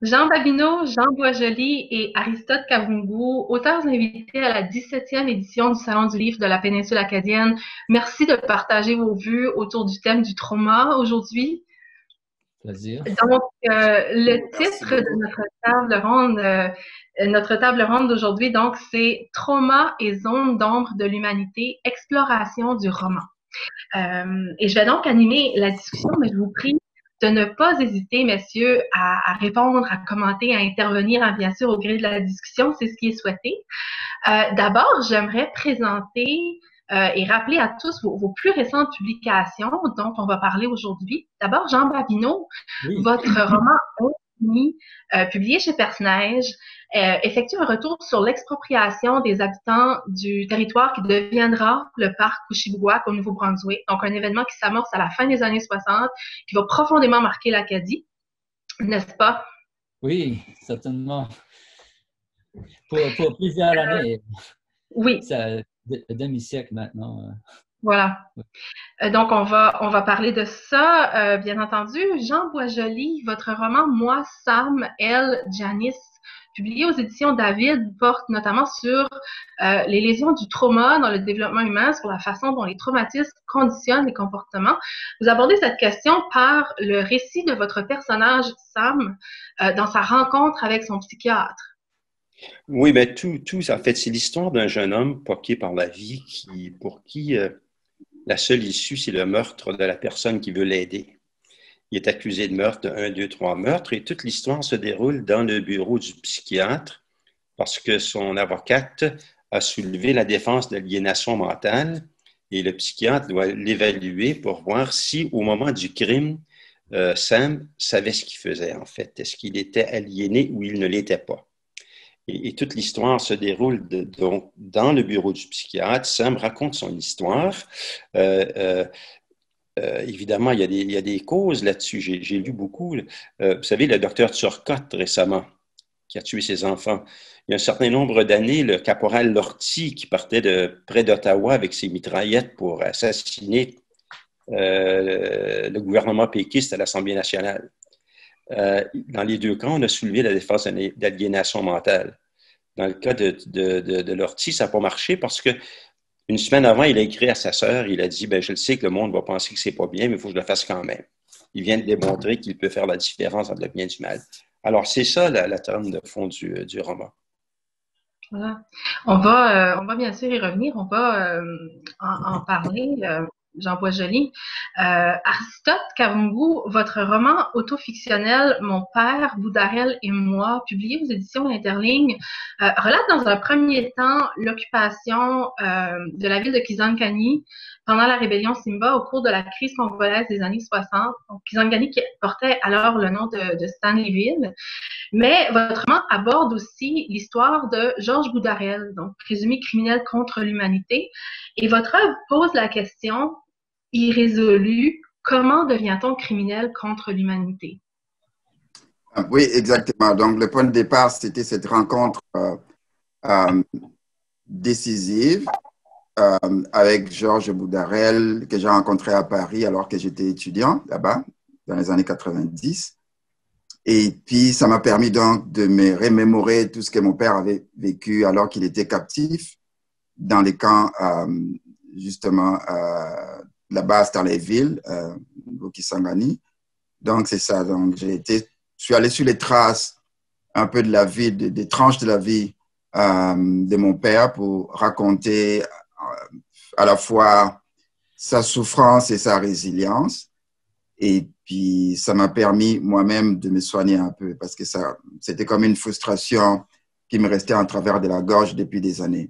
Jean Babineau, Jean Boisjoli et Aristote Kavungu, auteurs invités à la 17e édition du Salon du livre de la péninsule acadienne. Merci de partager vos vues autour du thème du trauma aujourd'hui. Plaisir. Donc, le Merci titre de beaucoup. notre table ronde d'aujourd'hui, donc, c'est Trauma et zones d'ombre de l'humanité, exploration du roman. Et je vais donc animer la discussion, mais je vous prie de ne pas hésiter, messieurs, à répondre, à commenter, à intervenir, hein, bien sûr, au gré de la discussion, c'est ce qui est souhaité. D'abord, j'aimerais présenter et rappeler à tous vos plus récentes publications dont on va parler aujourd'hui. D'abord, Jean Babineau, Oui. votre roman Infini, publié chez Perce-Neige, effectue un retour sur l'expropriation des habitants du territoire qui deviendra le parc Couchiboua au Nouveau-Brunswick. Donc, un événement qui s'amorce à la fin des années 60, qui va profondément marquer l'Acadie, n'est-ce pas? Oui, certainement. Pour plusieurs années. Oui. Ça, demi-siècle maintenant. Voilà. Donc, on va parler de ça, bien entendu. Jean Boisjoli, votre roman Moi, Sam, elle, Janice, publié aux éditions David, porte notamment sur les lésions du trauma dans le développement humain, sur la façon dont les traumatismes conditionnent les comportements. Vous abordez cette question par le récit de votre personnage, Sam, dans sa rencontre avec son psychiatre. Oui, ben en fait, c'est l'histoire d'un jeune homme poqué par la vie pour qui la seule issue, c'est le meurtre de la personne qui veut l'aider. Il est accusé de meurtre, de 1, 2, 3 meurtres, et toute l'histoire se déroule dans le bureau du psychiatre parce que son avocate a soulevé la défense d'aliénation mentale et le psychiatre doit l'évaluer pour voir si, au moment du crime, Sam savait ce qu'il faisait, en fait. Est-ce qu'il était aliéné ou il ne l'était pas? Et toute l'histoire se déroule donc dans le bureau du psychiatre. Sam raconte son histoire. Évidemment, il y a des causes là-dessus. J'ai lu beaucoup. Vous savez, le docteur Turcotte récemment, qui a tué ses enfants. Il y a un certain nombre d'années, le caporal Lortie, qui partait de près d'Ottawa avec ses mitraillettes pour assassiner le gouvernement péquiste à l'Assemblée nationale. Dans les deux cas, on a soulevé la défense d'aliénation mentale. Dans le cas de Lortie, ça n'a pas marché parce que une semaine avant, il a écrit à sa sœur, il a dit, ben, je le sais que le monde va penser que c'est pas bien, mais il faut que je le fasse quand même. Il vient de démontrer qu'il peut faire la différence entre le bien et du mal. Alors, c'est ça la trame de fond du roman. Voilà. On va bien sûr y revenir, on va en parler. Jean Boisjoli. Aristote Kavungu, votre roman autofictionnel Mon père, Boudarel et moi, publié aux éditions Interligne, relate dans un premier temps l'occupation de la ville de Kisangani pendant la rébellion Simba au cours de la crise congolaise des années 60. Donc, Kisangani qui portait alors le nom de Stanleyville. Mais votre roman aborde aussi l'histoire de Georges Boudarel, donc présumé criminel contre l'humanité. Et votre œuvre pose la question irrésolue, comment devient-on criminel contre l'humanité? Oui, exactement. Donc, le point de départ, c'était cette rencontre décisive avec Georges Boudarel que j'ai rencontré à Paris alors que j'étais étudiant là-bas, dans les années 90. Et puis, ça m'a permis donc de me remémorer tout ce que mon père avait vécu alors qu'il était captif dans les camps, justement, là-bas à Stanleyville, au Kisangani. Donc, c'est ça. Donc, je suis allé sur les traces un peu de la vie, des tranches de la vie de mon père pour raconter à la fois sa souffrance et sa résilience. Et puis, ça m'a permis moi-même de me soigner un peu parce que c'était comme une frustration qui me restait en travers de la gorge depuis des années.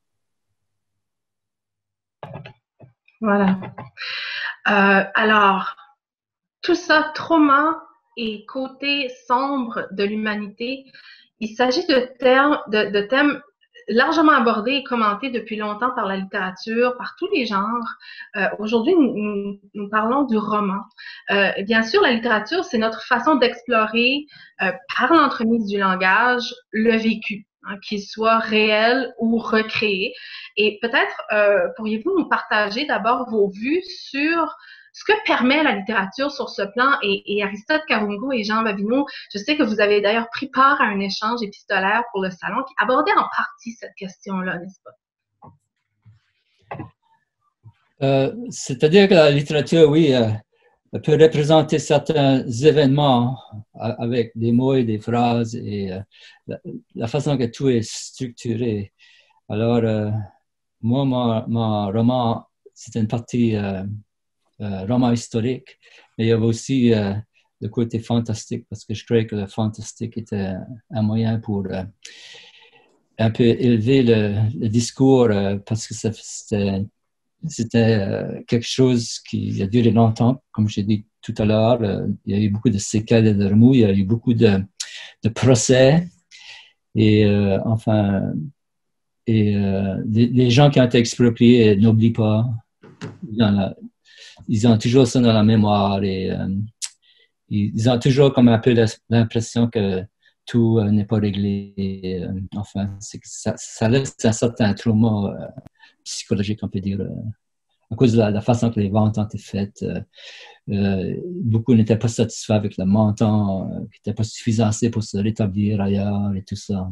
Voilà. Alors, tout ça, trauma et côté sombre de l'humanité, il s'agit de thèmes largement abordés et commentés depuis longtemps par la littérature, par tous les genres. Aujourd'hui, nous parlons du roman. Bien sûr, la littérature, c'est notre façon d'explorer, par l'entremise du langage, le vécu, hein, qu'il soit réel ou recréé. Et peut-être pourriez-vous nous partager d'abord vos vues sur ce que permet la littérature sur ce plan. Et Aristote Karungu et Jean Babineau, je sais que vous avez d'ailleurs pris part à un échange épistolaire pour le salon qui abordait en partie cette question-là, n'est-ce pas? C'est-à-dire que la littérature, oui, peut représenter certains événements avec des mots et des phrases et la façon que tout est structuré. Alors, moi, mon roman, c'est une partie roman historique, mais il y avait aussi le côté fantastique, parce que je croyais que le fantastique était un moyen pour un peu élever le discours, parce que c'était quelque chose qui a duré longtemps, comme j'ai dit tout à l'heure. Il y a eu beaucoup de séquelles et de remous, il y a eu beaucoup de procès, et les gens qui ont été expropriés n'oublient pas. Ils ont toujours ça dans la mémoire, et ils ont toujours comme un peu l'impression que tout n'est pas réglé. C'est que ça laisse un certain trauma psychologique, on peut dire, à cause de la façon que les ventes ont été faites. Beaucoup n'étaient pas satisfaits avec le montant, qui n'était pas suffisant assez pour se rétablir ailleurs et tout ça.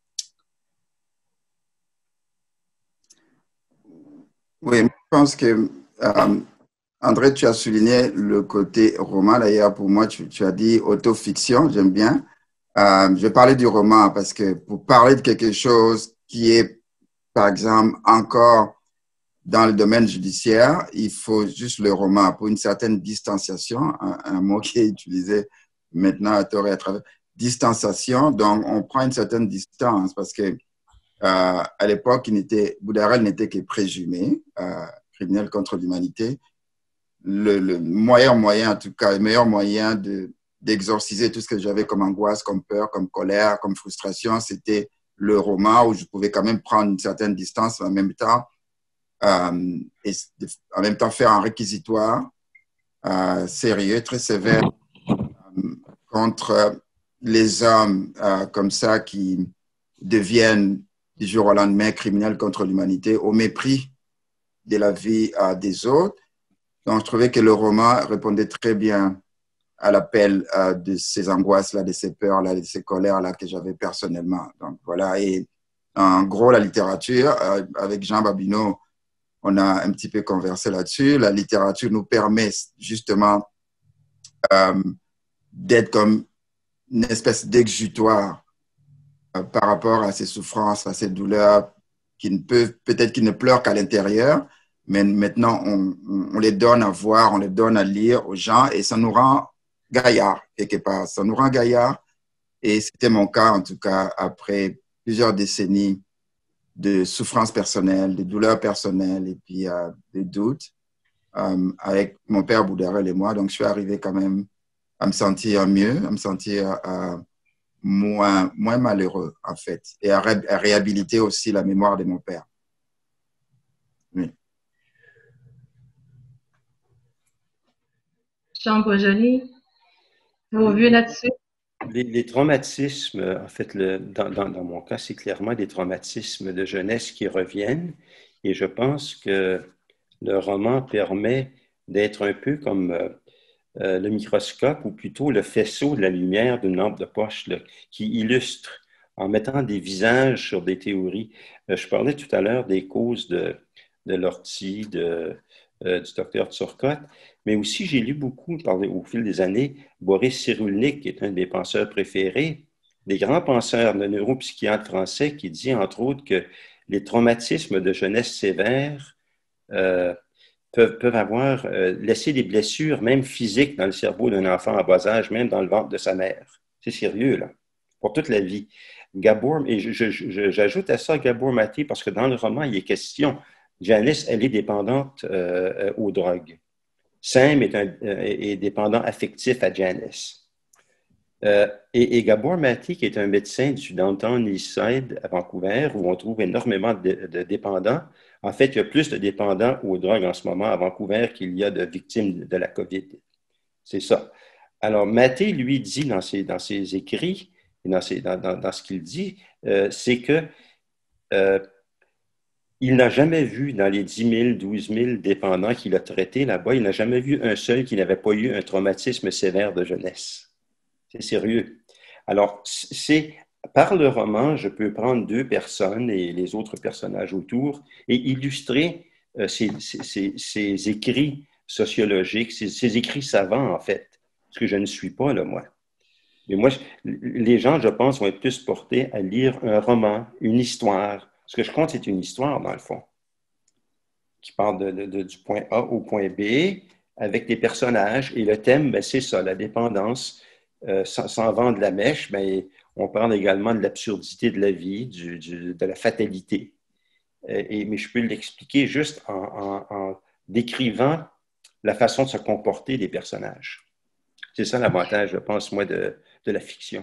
Oui, je pense que, André, tu as souligné le côté roman. D'ailleurs, pour moi, tu as dit autofiction, j'aime bien. Je vais parler du roman parce que pour parler de quelque chose qui est, par exemple, encore dans le domaine judiciaire, il faut juste le roman pour une certaine distanciation, un mot qui est utilisé maintenant à tort et à travers. Distanciation, donc on prend une certaine distance parce que à l'époque, Boudarel n'était que présumé criminel contre l'humanité. Le meilleur moyen, en tout cas, le meilleur moyen d'exorciser tout ce que j'avais comme angoisse, comme peur, comme colère, comme frustration, c'était le roman où je pouvais quand même prendre une certaine distance en même temps, et en même temps faire un réquisitoire sérieux, très sévère contre les hommes comme ça qui deviennent du jour au lendemain criminels contre l'humanité au mépris de la vie des autres. Donc, je trouvais que le roman répondait très bien à l'appel de ces angoisses-là, de ces peurs-là, de ces colères-là que j'avais personnellement. Donc, voilà. Et en gros, la littérature, avec Jean Babineau, on a un petit peu conversé là-dessus. La littérature nous permet justement d'être comme une espèce d'exutoire par rapport à ces souffrances, à ces douleurs qui ne peuvent, peut-être qu'ils ne pleurent qu'à l'intérieur, mais maintenant on les donne à voir, on les donne à lire aux gens et ça nous rend gaillards quelque part. Ça nous rend gaillards et c'était mon cas en tout cas après plusieurs décennies de souffrances personnelles, de douleurs personnelles et puis des doutes avec mon père Boudarel et moi. Donc je suis arrivé quand même à me sentir mieux, à me sentir moins malheureux, en fait, et à réhabiliter aussi la mémoire de mon père. Oui. Jean Boisjoli, vos vues là-dessus? Les traumatismes, en fait, dans mon cas, c'est clairement des traumatismes de jeunesse qui reviennent, et je pense que le roman permet d'être un peu comme le microscope, ou plutôt le faisceau de la lumière d'une lampe de poche qui illustre en mettant des visages sur des théories. Je parlais tout à l'heure des causes de l'ortie, du docteur Turcotte, mais aussi j'ai lu beaucoup au fil des années Boris Cyrulnik, qui est un de mes penseurs préférés, des grands penseurs, de neuropsychiatre français, qui dit entre autres que les traumatismes de jeunesse sévères peuvent avoir laissé des blessures, même physiques, dans le cerveau d'un enfant en bas âge, même dans le ventre de sa mère. C'est sérieux, là, pour toute la vie. Gabor, et j'ajoute à ça Gabor Maté, parce que dans le roman, il est question, Janice, elle est dépendante aux drogues. Sam est dépendant affectif à Janice. Et Gabor Maté, qui est un médecin du Downtown Eastside à Vancouver, où on trouve énormément de dépendants. En fait, il y a plus de dépendants aux drogues en ce moment à Vancouver qu'il y a de victimes de la COVID. C'est ça. Alors, Maté, lui, dit dans ses écrits, et dans ce qu'il dit, c'est que il n'a jamais vu dans les 10 000, 12 000 dépendants qu'il a traités là-bas, il n'a jamais vu un seul qui n'avait pas eu un traumatisme sévère de jeunesse. C'est sérieux. Alors, par le roman, je peux prendre deux personnes et les autres personnages autour et illustrer ces écrits sociologiques, ces écrits savants, en fait, parce que je ne suis pas, là, moi. Mais moi, les gens, je pense, vont être plus portés à lire un roman, une histoire. Ce que je compte, c'est une histoire, dans le fond, qui part du point A au point B, avec des personnages. Et le thème, ben, c'est ça, la dépendance. Sans vendre la mèche, ben, on parle également de l'absurdité de la vie, de la fatalité. Mais je peux l'expliquer juste en décrivant la façon de se comporter des personnages. C'est ça l'avantage, je pense, moi, de la fiction.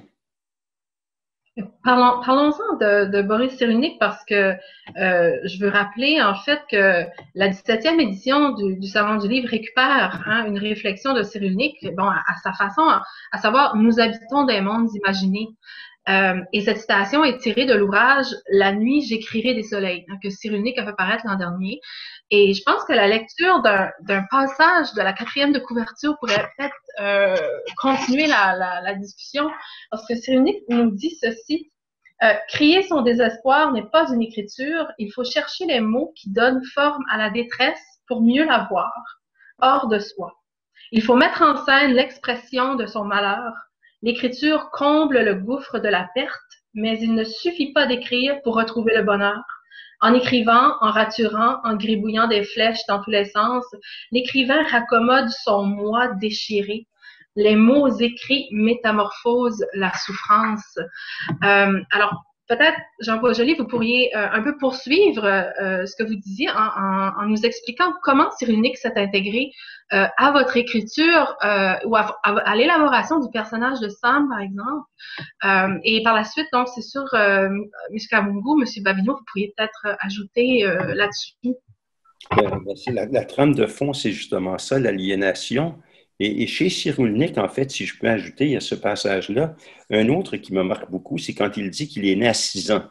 Parlons-en de Boris Cyrulnik parce que je veux rappeler en fait que la 17e édition du Salon du Livre récupère une réflexion de Cyrulnik, bon, à sa façon, à savoir « Nous habitons des mondes imaginés ». Et cette citation est tirée de l'ouvrage « La nuit, j'écrirai des soleils » que Cyrulnik a fait paraître l'an dernier. Et je pense que la lecture d'un passage de la 4e de couverture pourrait peut-être continuer la discussion, parce que Cyrulnik nous dit ceci. Crier son désespoir n'est pas une écriture, il faut chercher les mots qui donnent forme à la détresse pour mieux la voir, hors de soi. Il faut mettre en scène l'expression de son malheur. L'écriture comble le gouffre de la perte, mais il ne suffit pas d'écrire pour retrouver le bonheur. En écrivant, en raturant, en gribouillant des flèches dans tous les sens, l'écrivain raccommode son moi déchiré. Les mots écrits métamorphosent la souffrance. Alors, peut-être, Jean-Paul Joly, vous pourriez un peu poursuivre ce que vous disiez en nous expliquant comment Cyrulnik s'est intégré à votre écriture ou à l'élaboration du personnage de Sam, par exemple. Et par la suite, donc, c'est sûr, M. Kabungu, M. Babineau, vous pourriez peut-être ajouter là-dessus. La trame de fond, c'est justement ça, l'aliénation. Et chez Cyrulnik, en fait, si je peux ajouter, il y a ce passage-là. Un autre qui me marque beaucoup, c'est quand il dit qu'il est né à 6 ans.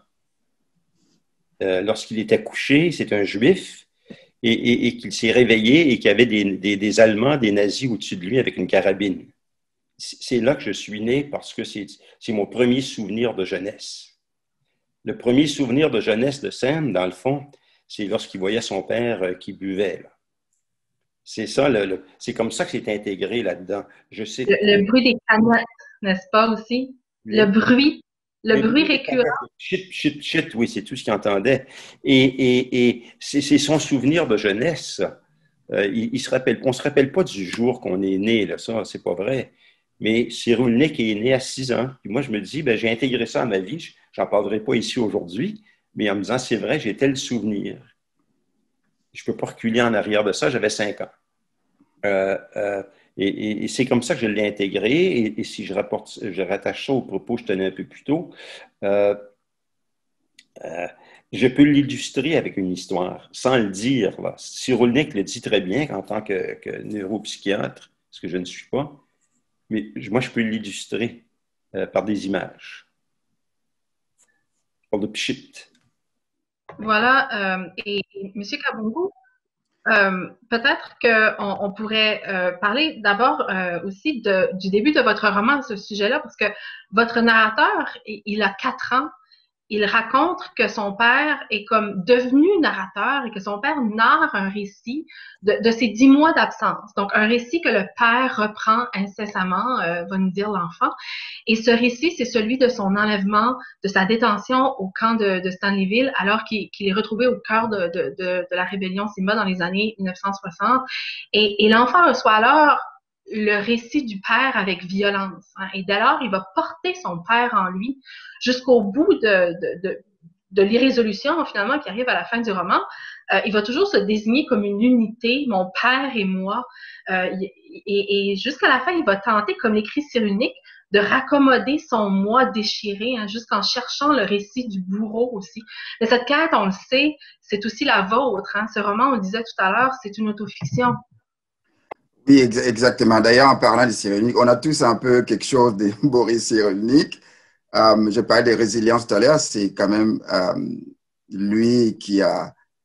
Lorsqu'il était couché, c'est un juif, et qu'il s'est réveillé et qu'il y avait des Allemands, des nazis au-dessus de lui avec une carabine. C'est là que je suis né parce que c'est mon premier souvenir de jeunesse. Le premier souvenir de jeunesse de Sam, dans le fond, c'est lorsqu'il voyait son père qui buvait, là. C'est ça, c'est comme ça que c'est intégré là-dedans. Je sais. Le bruit des canettes, n'est-ce pas aussi? Le bruit récurrent. Chut, chut, chut, oui, c'est tout ce qu'il entendait. Et c'est son souvenir de jeunesse. On ne se rappelle pas du jour qu'on est né, là, ça, c'est pas vrai. Mais Cyrulnik est né à 6 ans. Puis moi, je me dis, ben, j'ai intégré ça à ma vie. J'en parlerai pas ici aujourd'hui, mais en me disant, c'est vrai, j'ai tel souvenir. Je ne peux pas reculer en arrière de ça, j'avais 5 ans. Et c'est comme ça que je l'ai intégré. Et si je rattache ça au propos que je tenais un peu plus tôt, je peux l'illustrer avec une histoire, sans le dire. Là. Cyrulnik le dit très bien en tant que neuropsychiatre, ce que je ne suis pas, mais moi, je peux l'illustrer par des images. Par le pchit. Voilà. Et M. Kabungu, peut-être qu'on pourrait parler d'abord aussi du début de votre roman à ce sujet-là, parce que votre narrateur, il a 4 ans. Il raconte que son père est comme devenu narrateur et que son père narre un récit de ses 10 mois d'absence. Donc, un récit que le père reprend incessamment, va nous dire l'enfant. Et ce récit, c'est celui de son enlèvement, de sa détention au camp de Stanleyville, alors qu'il est retrouvé au cœur de la rébellion Simba dans les années 1960. Et l'enfant reçoit alors le récit du père avec violence. Et dès lors, il va porter son père en lui jusqu'au bout de l'irrésolution, finalement, qui arrive à la fin du roman. Il va toujours se désigner comme une unité, mon père et moi. Et jusqu'à la fin, il va tenter, comme l'écrit Cyrulnik, de raccommoder son moi déchiré, jusqu'en cherchant le récit du bourreau aussi. Mais cette quête, on le sait, c'est aussi la vôtre. Ce roman, on le disait tout à l'heure, c'est une autofiction. Oui, exactement. D'ailleurs, en parlant de Cyrulnik, on a tous un peu quelque chose de Boris Cyrulnik. Je parlais de résilience tout à l'heure, c'est quand même lui qui a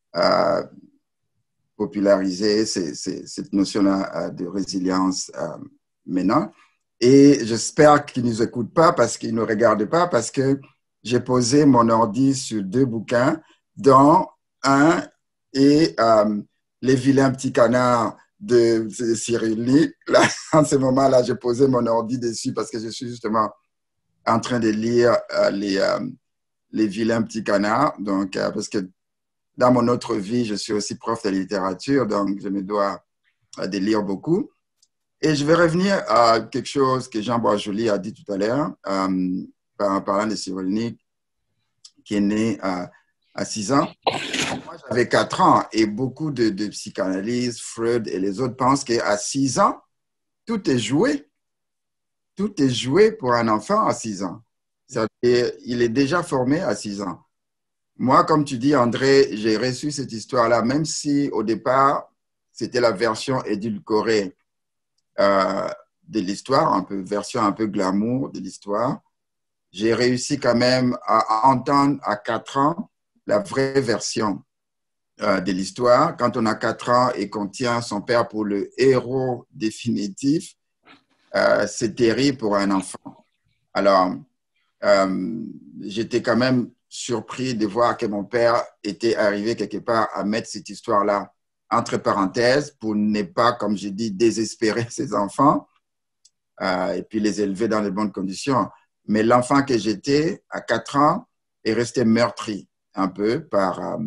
populariser cette notion-là de résilience maintenant. Et j'espère qu'ils ne nous écoutent pas parce qu'ils ne regardent pas parce que j'ai posé mon ordi sur 2 bouquins, dont un est Les vilains petits canards de Cyril. Là, en ce moment-là, j'ai posé mon ordi dessus parce que je suis justement en train de lire les vilains petits canards. Donc, parce que dans mon autre vie, je suis aussi prof de littérature, donc je me dois de lire beaucoup. Et je vais revenir à quelque chose que Jean Boisjoli a dit tout à l'heure, en parlant de Cyrulnik, qui est né à 6 ans. Moi, j'avais 4 ans et beaucoup de psychanalystes, Freud et les autres pensent qu'à 6 ans, tout est joué. Tout est joué pour un enfant à 6 ans. C'est-à-dire, il est déjà formé à 6 ans. Moi, comme tu dis, André, j'ai reçu cette histoire-là, même si au départ, c'était la version édulcorée de l'histoire, version un peu glamour de l'histoire. J'ai réussi quand même à entendre à 4 ans la vraie version de l'histoire. Quand on a 4 ans et qu'on tient son père pour le héros définitif, c'est terrible pour un enfant. Alors, j'étais quand même surpris de voir que mon père était arrivé quelque part à mettre cette histoire-là entre parenthèses pour ne pas, comme je dis, désespérer ses enfants et puis les élever dans de bonnes conditions. Mais l'enfant que j'étais à 4 ans est resté meurtri un peu par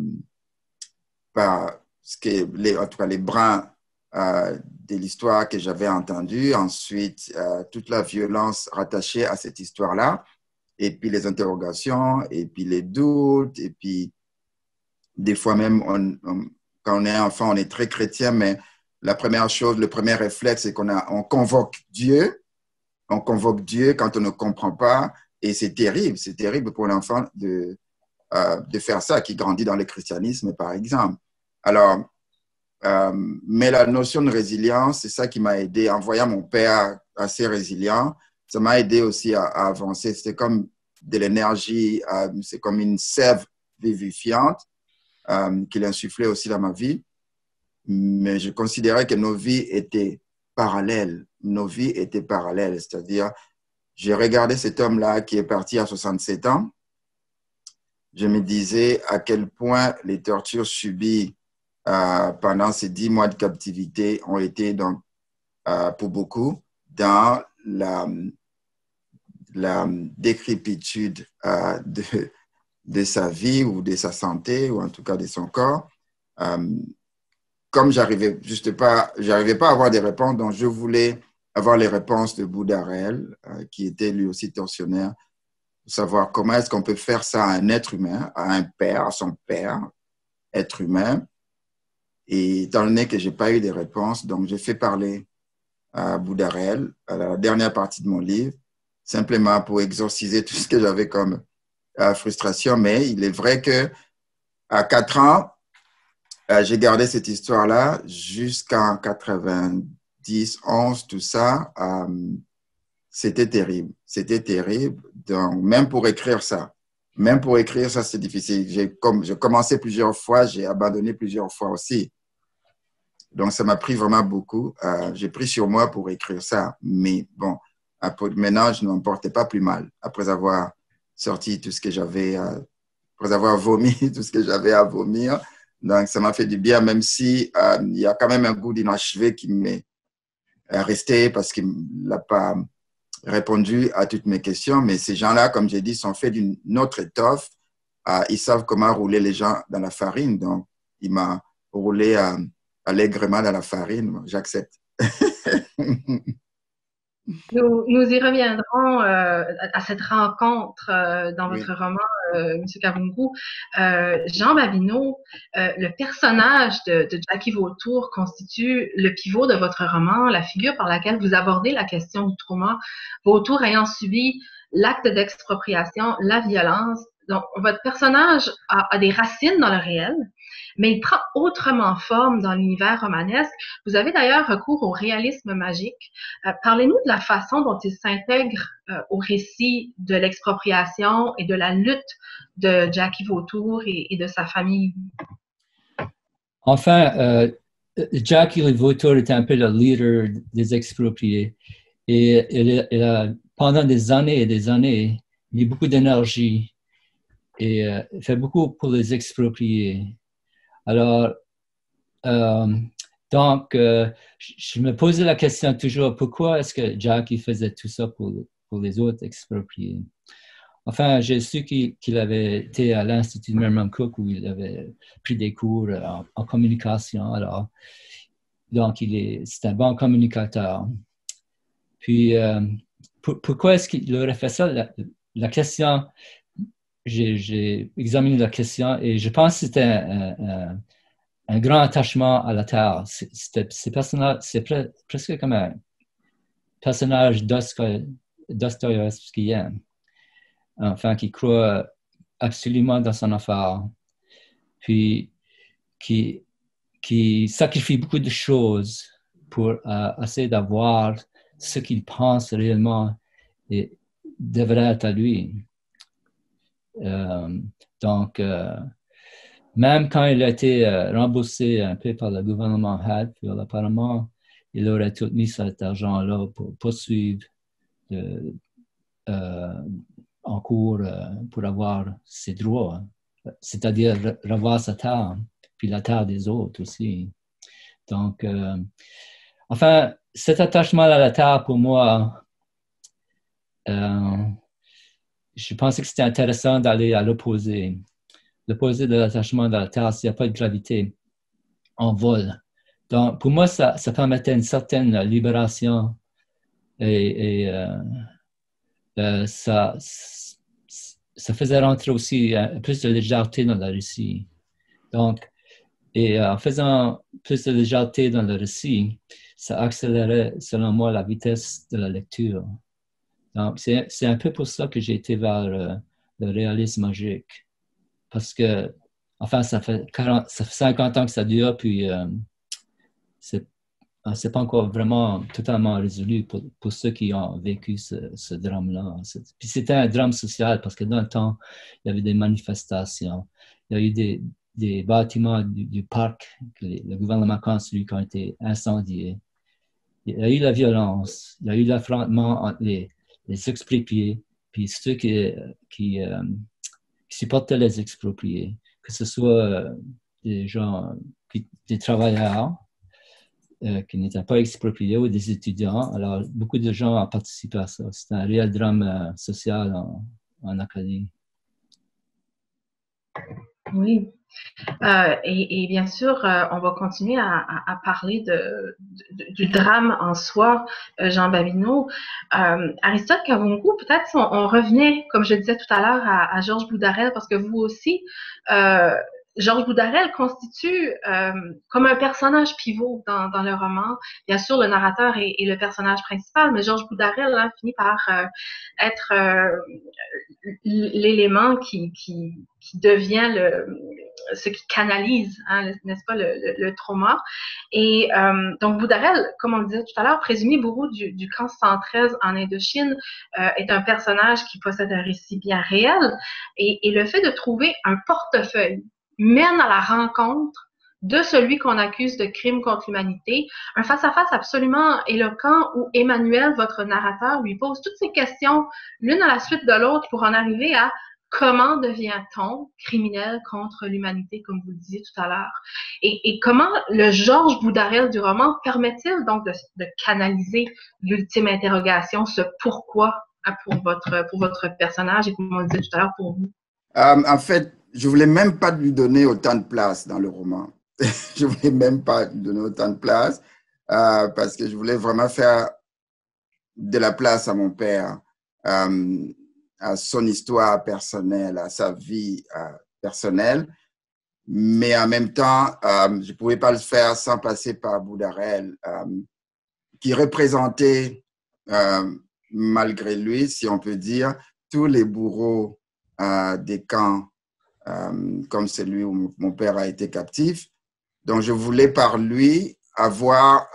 ce que en tout cas les brins de l'histoire que j'avais entendue. Ensuite, toute la violence rattachée à cette histoire-là. Et puis les interrogations, et puis les doutes, et puis des fois même, quand on est enfant, on est très chrétien, mais la première chose, le premier réflexe, c'est on convoque Dieu. On convoque Dieu quand on ne comprend pas. Et c'est terrible pour l'enfant de faire ça, qui grandit dans le christianisme, par exemple. Alors, mais la notion de résilience, c'est ça qui m'a aidé. En voyant mon père assez résilient, ça m'a aidé aussi à avancer. C'était comme de l'énergie, c'est comme une sève vivifiante qu'il insufflait aussi dans ma vie. Mais je considérais que nos vies étaient parallèles. Nos vies étaient parallèles. C'est-à-dire, j'ai regardé cet homme-là qui est parti à 67 ans. Je me disais à quel point les tortures subies pendant ces 10 mois de captivité ont été, donc, pour beaucoup, dans la décrépitude de sa vie ou de sa santé, ou en tout cas de son corps. Comme j'arrivais pas à avoir des réponses, donc je voulais avoir les réponses de Bouddha réel, qui était lui aussi tortionnaire, pour savoir comment est-ce qu'on peut faire ça à un être humain, à un père, à son père, être humain. Et étant donné que je n'ai pas eu de réponses, donc j'ai fait parler à Bouddha réel, à la dernière partie de mon livre, simplement pour exorciser tout ce que j'avais comme frustration. Mais il est vrai que à 4 ans, j'ai gardé cette histoire-là jusqu'en 90, 11, tout ça. C'était terrible. C'était terrible. Donc, même pour écrire ça, c'est difficile. J'ai commencé plusieurs fois, j'ai abandonné plusieurs fois aussi. Donc, ça m'a pris vraiment beaucoup. J'ai pris sur moi pour écrire ça. Mais bon, maintenant, je ne m'en portais pas plus mal après avoir sorti tout ce que j'avais, après avoir vomi tout ce que j'avais à vomir. Donc, ça m'a fait du bien, même si il y a quand même un goût d'inachevé qui m'est resté parce qu'il n'a pas répondu à toutes mes questions. Mais ces gens-là, comme j'ai dit, sont faits d'une autre étoffe. Ils savent comment rouler les gens dans la farine. Donc, il m'a roulé allègrement dans la farine. J'accepte. Nous y reviendrons à cette rencontre dans votre roman, M. Kavungu. Jean Babineau, le personnage de Jackie Vautour constitue le pivot de votre roman, la figure par laquelle vous abordez la question du trauma. Vautour ayant subi l'acte d'expropriation, la violence. Donc, votre personnage a des racines dans le réel, mais il prend autrement forme dans l'univers romanesque. Vous avez d'ailleurs recours au réalisme magique. Parlez-nous de la façon dont il s'intègre au récit de l'expropriation et de la lutte de Jackie Vautour et de sa famille. Enfin, Jackie Le Vautour était un peu le leader des expropriés. Et pendant des années et des années, mis beaucoup d'énergie et fait beaucoup pour les expropriés. Alors, donc, je me posais la question toujours, pourquoi est-ce que Jackie faisait tout ça pour les autres expropriés? Enfin, j'ai su qu'il avait été à l'Institut Merriam Cook où il avait pris des cours en communication. Alors, donc, c'est un bon communicateur. Puis, pourquoi est-ce qu'il aurait fait ça? La question, j'ai examiné la question et je pense que c'était un grand attachement à la terre. C'est presque comme un personnage dostoïevskien, enfin, qui croit absolument dans son affaire, puis qui sacrifie beaucoup de choses pour essayer d'avoir ce qu'il pense réellement et devrait être à lui. Donc, même quand il a été remboursé un peu par le gouvernement Hadfield, apparemment, il aurait tout mis cet argent-là pour poursuivre en cours pour avoir ses droits, c'est-à-dire revoir sa terre, puis la terre des autres aussi. Donc, enfin, cet attachement à la terre, pour moi, je pensais que c'était intéressant d'aller à l'opposé. L'opposé de l'attachement à la terre, s'il n'y a pas de gravité, on vole. Donc, pour moi, ça permettait une certaine libération et ça faisait rentrer aussi plus de légèreté dans le récit. Donc, et en faisant plus de légèreté dans le récit, ça accélérait, selon moi, la vitesse de la lecture. Donc, c'est un peu pour ça que j'ai été vers le réalisme magique. Parce que, enfin, ça fait 50 ans que ça dure, puis c'est pas encore vraiment totalement résolu pour ceux qui ont vécu ce drame-là. Puis c'était un drame social parce que dans le temps, il y avait des manifestations. Il y a eu des bâtiments du parc que le gouvernement a construit qui ont été incendiés. Il y a eu la violence, il y a eu l'affrontement entre les expropriés puis ceux qui supportaient les expropriés, que ce soit des gens, des travailleurs qui n'étaient pas expropriés ou des étudiants. Alors, beaucoup de gens ont participé à ça. C'est un réel drame social en Acadie. Oui. Et bien sûr, on va continuer à parler du drame en soi, Jean Babineau. Aristote Kavungu, peut-être on revenait, comme je disais tout à l'heure, à Georges Boudarel, parce que vous aussi, Georges Boudarel constitue comme un personnage pivot dans le roman. Bien sûr, le narrateur est le personnage principal, mais Georges Boudarel finit par être l'élément qui devient ce qui canalise, n'est-ce pas, le trauma. Et donc, Boudarel, comme on le disait tout à l'heure, présumé bourreau du camp 113 en Indochine, est un personnage qui possède un récit bien réel. Et le fait de trouver un portefeuille mène à la rencontre de celui qu'on accuse de crime contre l'humanité, un face-à-face absolument éloquent où Emmanuel, votre narrateur, lui pose toutes ces questions l'une à la suite de l'autre pour en arriver à comment devient-on criminel contre l'humanité, comme vous le disiez tout à l'heure? Et comment le Georges Boudarel du roman permet-il donc de canaliser l'ultime interrogation, ce pourquoi pour votre personnage et comme on le disait tout à l'heure pour vous? En fait, je voulais même pas lui donner autant de place dans le roman. Je voulais même pas lui donner autant de place parce que je voulais vraiment faire de la place à mon père, à son histoire personnelle, à sa vie personnelle. Mais en même temps, je ne pouvais pas le faire sans passer par Boudarel, qui représentait, malgré lui, si on peut dire, tous les bourreaux des camps, comme celui où mon père a été captif. Donc, je voulais par lui avoir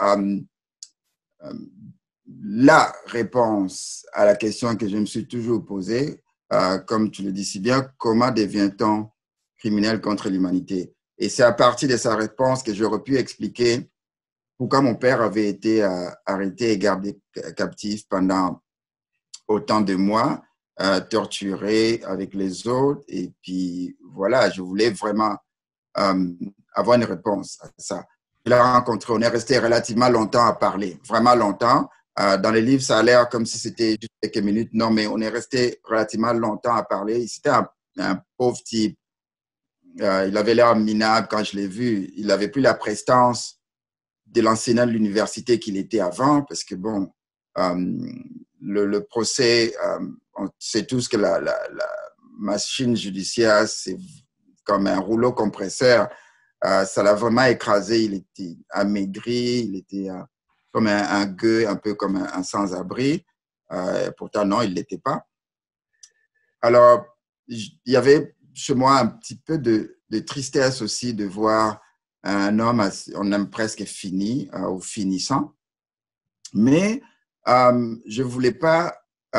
la réponse à la question que je me suis toujours posée, comme tu le dis si bien, comment devient-on criminel contre l'humanité? Et c'est à partir de sa réponse que j'aurais pu expliquer pourquoi mon père avait été arrêté et gardé captif pendant autant de mois, torturé avec les autres. Et puis, voilà, je voulais vraiment avoir une réponse à ça. Je l'ai rencontré, on est resté relativement longtemps à parler, vraiment longtemps. Dans les livres, ça a l'air comme si c'était juste quelques minutes. Non, mais on est resté relativement longtemps à parler. C'était un pauvre type. Il avait l'air minable quand je l'ai vu. Il n'avait plus la prestance de l'enseignant de l'université qu'il était avant, parce que bon, le procès, on sait tous que la machine judiciaire, c'est comme un rouleau compresseur. Ça l'a vraiment écrasé. Il était amaigri, il était comme un gueux, un peu comme un sans-abri. Pourtant, non, il ne l'était pas. Alors, il y avait chez moi un petit peu de tristesse aussi de voir un homme, on aime presque fini ou finissant. Mais je ne voulais pas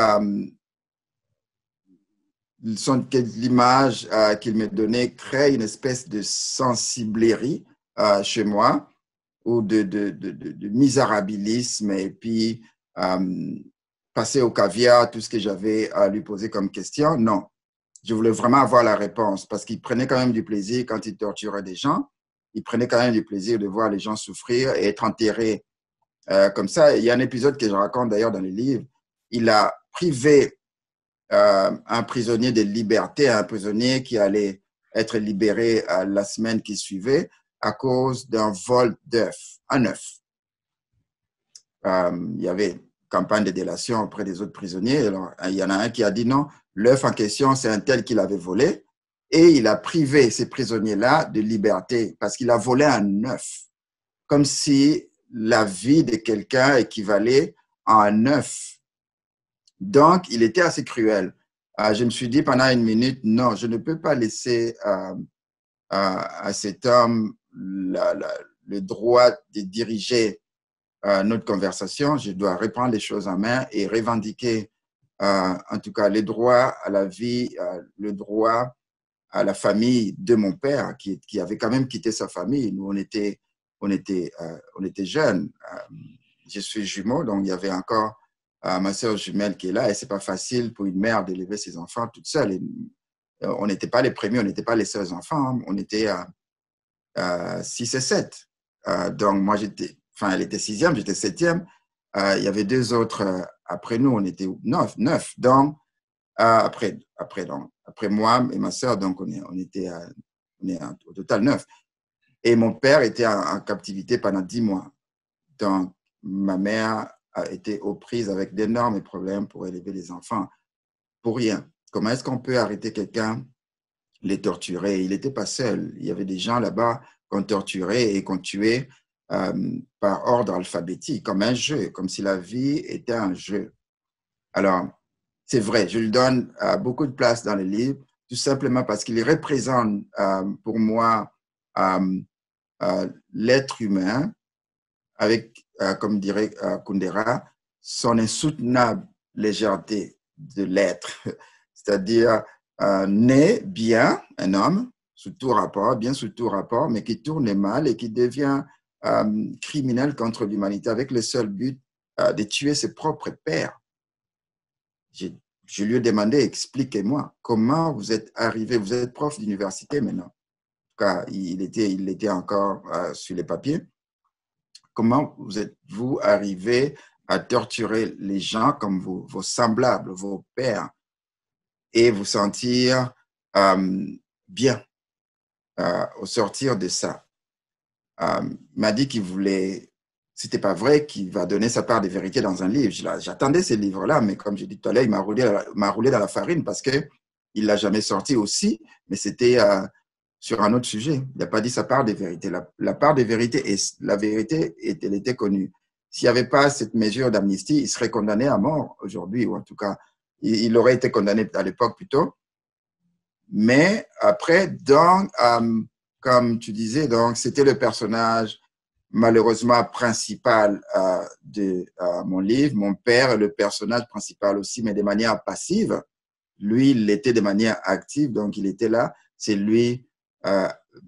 l'image qu'il me donnait crée une espèce de sensiblerie chez moi ou de misérabilisme et puis passer au caviar tout ce que j'avais à lui poser comme question. Non, je voulais vraiment avoir la réponse parce qu'il prenait quand même du plaisir quand il torturait des gens. Il prenait quand même du plaisir de voir les gens souffrir et être enterrés comme ça. Il y a un épisode que je raconte d'ailleurs dans les livres. Il a privé un prisonnier de liberté, un prisonnier qui allait être libéré la semaine qui suivait à cause d'un vol d'œufs, un œuf. Il y avait campagne de délation auprès des autres prisonniers. Alors, il y en a un qui a dit non, l'œuf en question, c'est un tel qui l'avait volé. Et il a privé ces prisonniers-là de liberté parce qu'il a volé un œuf. Comme si la vie de quelqu'un équivalait à un œuf. Donc, il était assez cruel. Je me suis dit pendant une minute, non, je ne peux pas laisser à cet homme le droit de diriger notre conversation. Je dois reprendre les choses en main et revendiquer, en tout cas, les droits à la vie, le droit à la famille de mon père, qui avait quand même quitté sa famille. Nous, on était jeunes. Je suis jumeau, donc il y avait encore ma sœur jumelle qui est là, et c'est pas facile pour une mère d'élever ses enfants toute seule. Et, on n'était pas les premiers, on n'était pas les seuls enfants, on était 6 et 7. Donc moi, elle était 6e, j'étais 7e. Il y avait 2 autres après nous, on était 9. Donc, après moi et ma sœur, donc on est au total 9. Et mon père était en captivité pendant 10 mois. Donc, ma mère a été aux prises avec d'énormes problèmes pour élever les enfants. Pour rien. Comment est-ce qu'on peut arrêter quelqu'un, les torturer? Il n'était pas seul. Il y avait des gens là-bas qu'on torturait et qu'on tuait par ordre alphabétique, comme un jeu, comme si la vie était un jeu. Alors, c'est vrai, je lui donne beaucoup de place dans le livre, tout simplement parce qu'il représente pour moi l'être humain avec, comme dirait Kundera, son insoutenable légèreté de l'être, c'est-à-dire né bien, un homme, sous tout rapport, bien sous tout rapport, mais qui tourne mal et qui devient criminel contre l'humanité avec le seul but de tuer ses propres pères. Je lui ai demandé, expliquez-moi, comment vous êtes arrivé, vous êtes prof d'université maintenant. En tout cas, il était encore sur les papiers. Comment vous êtes-vous arrivé à torturer les gens comme vos semblables, vos pères, et vous sentir bien au sortir de ça? Il m'a dit qu'il voulait, c'était pas vrai, qu'il va donner sa part de vérité dans un livre. J'attendais ces livres-là, mais comme j'ai dit tout à l'heure, il m'a roulé dans la farine parce qu'il ne l'a jamais sorti aussi, mais c'était sur un autre sujet. Il n'a pas dit sa part de vérité. La part de vérité, la vérité, elle était connue. S'il n'y avait pas cette mesure d'amnistie, il serait condamné à mort aujourd'hui, ou en tout cas, il aurait été condamné à l'époque plutôt. Mais après, donc, comme tu disais, donc c'était le personnage malheureusement principal de mon livre. Mon père est le personnage principal aussi, mais de manière passive. Lui, il l'était de manière active, donc il était là. C'est lui,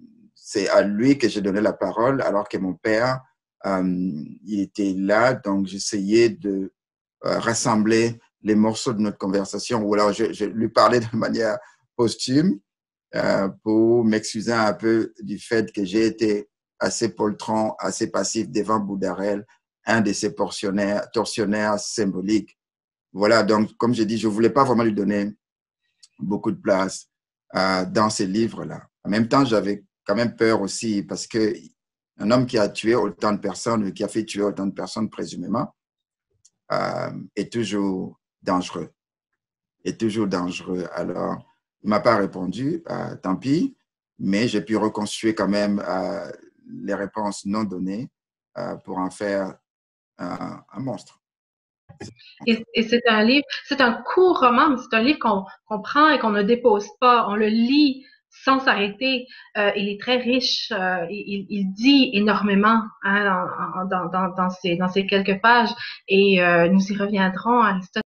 c'est à lui que j'ai donné la parole, alors que mon père, il était là. Donc, j'essayais de rassembler les morceaux de notre conversation, ou alors je lui parlais de manière posthume pour m'excuser un peu du fait que j'ai été assez poltron, assez passif devant Boudarel, un de ses tortionnaires symboliques. Voilà, donc, comme j'ai dit, je ne voulais pas vraiment lui donner beaucoup de place dans ces livres-là. En même temps, j'avais quand même peur aussi parce que un homme qui a tué autant de personnes, qui a fait tuer autant de personnes présumément, est toujours dangereux. Est toujours dangereux. Alors, il ne m'a pas répondu, tant pis, mais j'ai pu reconstruire quand même les réponses non données pour en faire un monstre. Et c'est un livre, c'est un court roman, mais c'est un livre qu'on prend et qu'on ne dépose pas. On le lit sans s'arrêter. Il est très riche. Il dit énormément hein, dans ces quelques pages. Et nous y reviendrons, Aristote.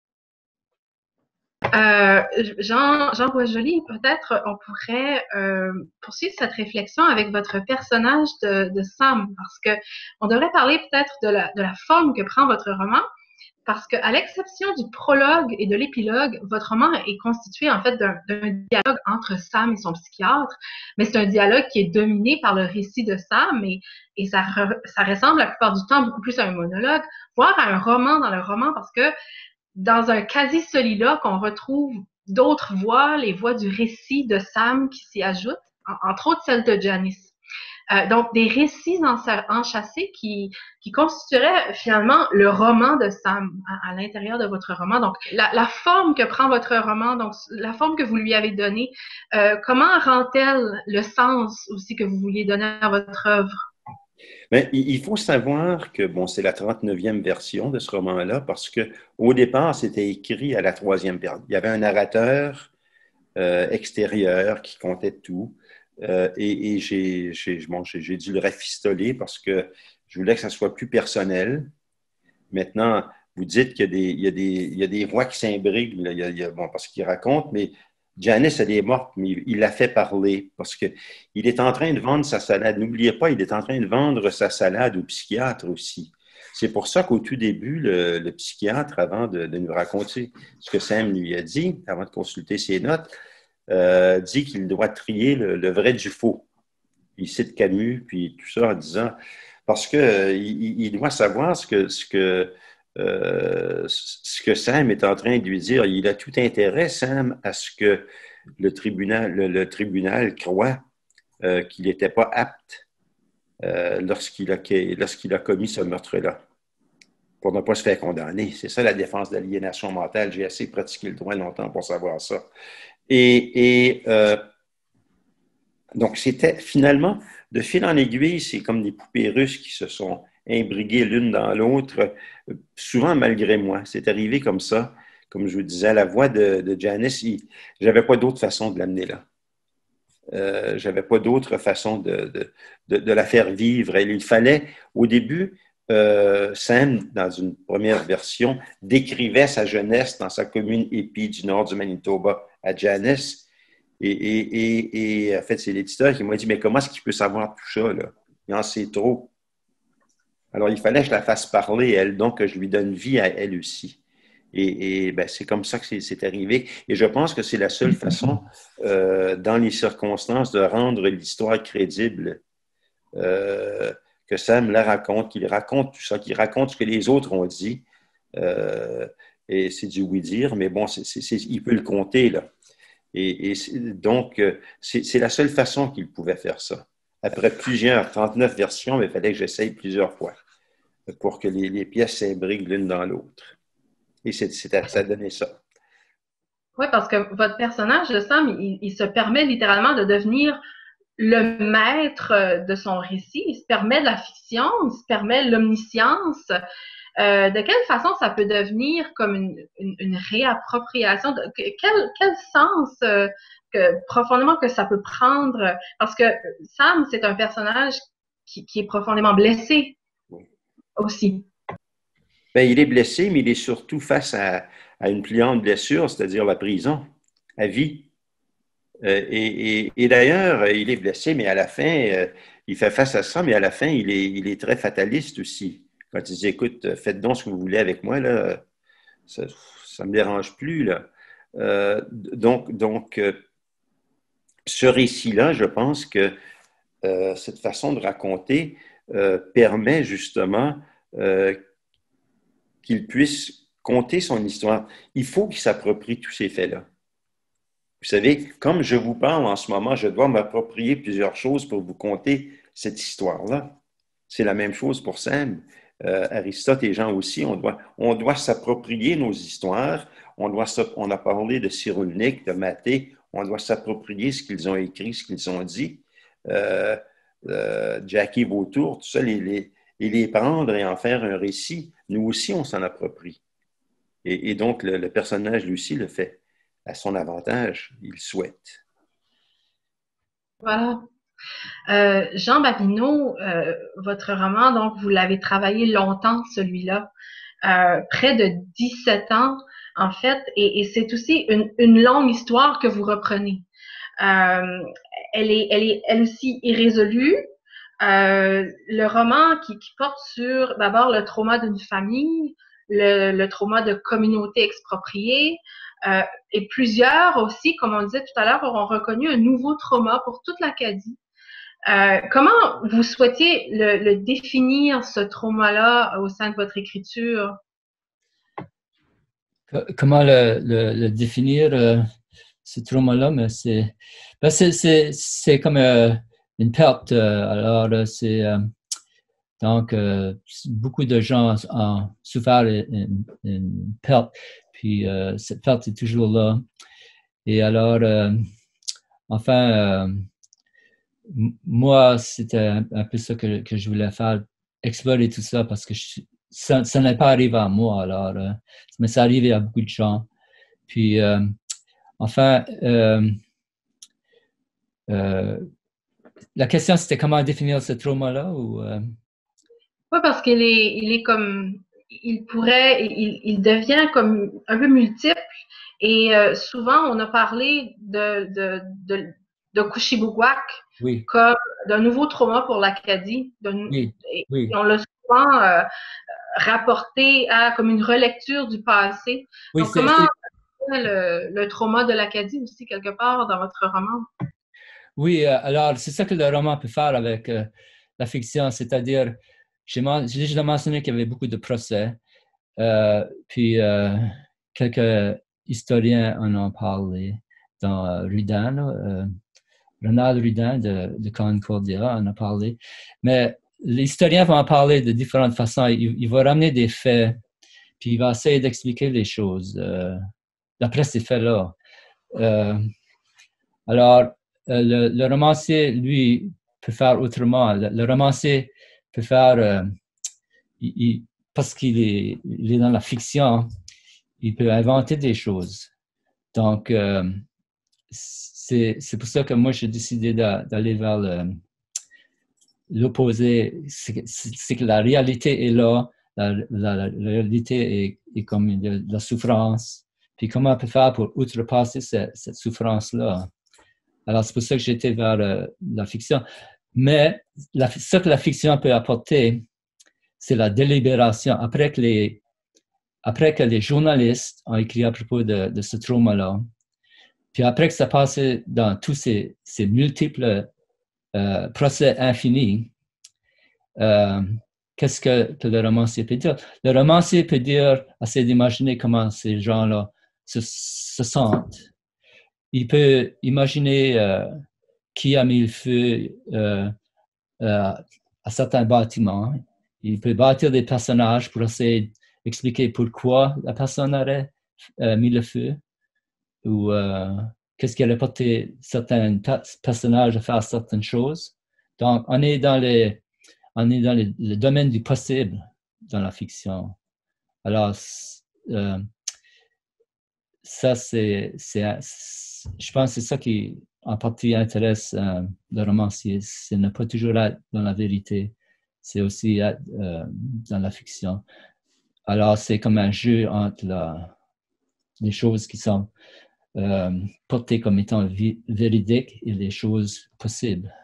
Jean Boisjoli, peut-être on pourrait poursuivre cette réflexion avec votre personnage de Sam, parce que on devrait parler peut-être de la forme que prend votre roman. Parce qu'à l'exception du prologue et de l'épilogue, votre roman est constitué en fait d'un dialogue entre Sam et son psychiatre, mais c'est un dialogue qui est dominé par le récit de Sam et ça ressemble la plupart du temps beaucoup plus à un monologue, voire à un roman dans le roman, parce que dans un quasi-soliloque, on retrouve d'autres voix, les voix du récit de Sam qui s'y ajoutent, entre autres celle de Janice. Donc, des récits enchâssés qui constitueraient finalement le roman de Sam à l'intérieur de votre roman. Donc, la forme que prend votre roman, donc la forme que vous lui avez donnée, comment rend-elle le sens aussi que vous vouliez donner à votre œuvre? Bien, il faut savoir que, bon, c'est la 39e version de ce roman-là parce qu'au départ, c'était écrit à la 3e période. Il y avait un narrateur extérieur qui comptait tout. Et j'ai dû le rafistoler parce que je voulais que ça soit plus personnel. Maintenant, vous dites qu'il y a des voix qui s'imbriquent, bon, parce qu'il raconte, mais Janice, elle est morte, mais il l'a fait parler parce qu'il est en train de vendre sa salade. N'oubliez pas, il est en train de vendre sa salade au psychiatre aussi. C'est pour ça qu'au tout début, le psychiatre, avant de nous raconter ce que Sam lui a dit, avant de consulter ses notes, dit qu'il doit trier le vrai du faux. Il cite Camus, puis tout ça en disant, parce que il doit savoir ce que Sam est en train de lui dire. Il a tout intérêt, Sam, à ce que le tribunal croit qu'il n'était pas apte lorsqu'il a commis ce meurtre-là, pour ne pas se faire condamner. C'est ça la défense d'aliénation mentale. J'ai assez pratiqué le droit longtemps pour savoir ça. Donc, c'était finalement, de fil en aiguille, c'est comme des poupées russes qui se sont imbriguées l'une dans l'autre, souvent malgré moi. C'est arrivé comme ça. Comme je vous disais, la voix de Janice, j'avais pas d'autre façon de l'amener là. J'avais pas d'autre façon de la faire vivre. Il fallait, au début, Sam, dans une première version, décrivait sa jeunesse dans sa commune épie du nord du Manitoba à Janice. Et en fait, c'est l'éditeur qui m'a dit, mais comment est-ce qu'il peut savoir tout ça, là? Il en sait trop. Alors, il fallait que je la fasse parler, elle, donc que je lui donne vie à elle aussi. Ben, c'est comme ça que c'est arrivé. Et je pense que c'est la seule façon, dans les circonstances, de rendre l'histoire crédible. Que Sam la raconte, qu'il raconte tout ça, qu'il raconte ce que les autres ont dit. Et c'est du oui-dire, mais bon, il peut le compter, là. Donc, c'est la seule façon qu'il pouvait faire ça. Après 39 versions, il fallait que j'essaye plusieurs fois pour que les pièces s'imbriquent l'une dans l'autre. Et ça a donné ça. Oui, parce que votre personnage de Sam, il se permet littéralement de devenir le maître de son récit. Il se permet de la fiction, il se permet l'omniscience. De quelle façon ça peut devenir comme une réappropriation? Quel sens profondément que ça peut prendre? Parce que Sam, c'est un personnage qui est profondément blessé aussi. Ben, il est blessé, mais il est surtout face à une pliante blessure, c'est-à-dire la prison, à vie. Et d'ailleurs, il est blessé, mais à la fin, il fait face à ça, mais à la fin, il est très fataliste aussi. Quand il dit, écoute, faites donc ce que vous voulez avec moi, là, ça ne me dérange plus, là. Donc, ce récit-là, je pense que cette façon de raconter permet justement euh, qu'il puisse conter son histoire. Il faut qu'il s'approprie tous ces faits-là. Vous savez, comme je vous parle en ce moment, je dois m'approprier plusieurs choses pour vous conter cette histoire-là. C'est la même chose pour Sam. Aristote et Jean aussi, on doit s'approprier nos histoires. On a parlé de Cyrulnik, de Mathé. On doit s'approprier ce qu'ils ont écrit, ce qu'ils ont dit. Euh, Jackie Vautour, tout ça, et les prendre et en faire un récit. Nous aussi, on s'en approprie. Et donc, le personnage, lui aussi, le fait à son avantage. Il souhaite. Voilà. Jean Babineau, votre roman, donc, vous l'avez travaillé longtemps, celui-là, près de 17 ans, en fait, et c'est aussi une longue histoire que vous reprenez. Elle aussi irrésolue. Le roman qui porte sur d'abord le trauma d'une famille, le trauma de communautés expropriées, et plusieurs aussi, comme on disait tout à l'heure, auront reconnu un nouveau trauma pour toute l'Acadie. Comment vous souhaitiez le définir, ce trauma-là, au sein de votre écriture? Comment le définir, ce trauma-là? Mais c'est comme une perte. Alors, donc, beaucoup de gens ont souffert une perte, puis cette perte est toujours là. Et alors, enfin, moi, c'était un peu ça que je voulais faire, explorer tout ça, parce que ça n'est pas arrivé à moi, alors, mais ça arrivé à beaucoup de gens. Puis, enfin, la question, c'était comment définir ce trauma-là ou Oui, parce il est comme, il devient comme un peu multiple. Et souvent, on a parlé de Kushibuwak Oui, comme d'un nouveau trauma pour l'Acadie. oui, Et oui, on l'a souvent rapporté à comme une relecture du passé. oui, Donc, comment le trauma de l'Acadie aussi, quelque part, dans votre roman? oui. Alors, c'est ça que le roman peut faire avec la fiction, c'est-à-dire, j'ai déjà mentionné qu'il y avait beaucoup de procès, puis quelques historiens en ont parlé dans Rudin, Ronald Rudin de Concordia en a parlé, mais l'historien va en parler de différentes façons. Il va ramener des faits, puis il va essayer d'expliquer les choses d'après ces faits-là. Alors, le romancier, lui, peut faire autrement. Le romancier peut faire, parce qu'il est dans la fiction, il peut inventer des choses. Donc, c'est pour ça que moi, j'ai décidé d'aller vers l'opposé. C'est que la réalité est là, la réalité est comme de la souffrance. Puis comment on peut faire pour outrepasser cette souffrance-là? Alors, c'est pour ça que j'étais vers la fiction. Mais ce que la fiction peut apporter, c'est la délibération. Après que les journalistes ont écrit à propos de ce trauma-là, puis après que ça passait dans tous ces multiples procès infinis, qu'est-ce que le romancier peut dire? Le romancier peut dire, essayer d'imaginer comment ces gens-là se sentent. Il peut imaginer qui a mis le feu à certains bâtiments. Il peut bâtir des personnages pour essayer d'expliquer pourquoi la personne aurait mis le feu ou qu'est-ce qui aurait porté certains personnages à faire certaines choses. Donc, on est dans le domaine du possible dans la fiction. Alors, ça, je pense que c'est ça qui, en partie, intéresse le romancier. C'est ne pas toujours être dans la vérité, c'est aussi être dans la fiction. Alors, c'est comme un jeu entre les choses qui sont porté comme étant véridique et les choses possibles.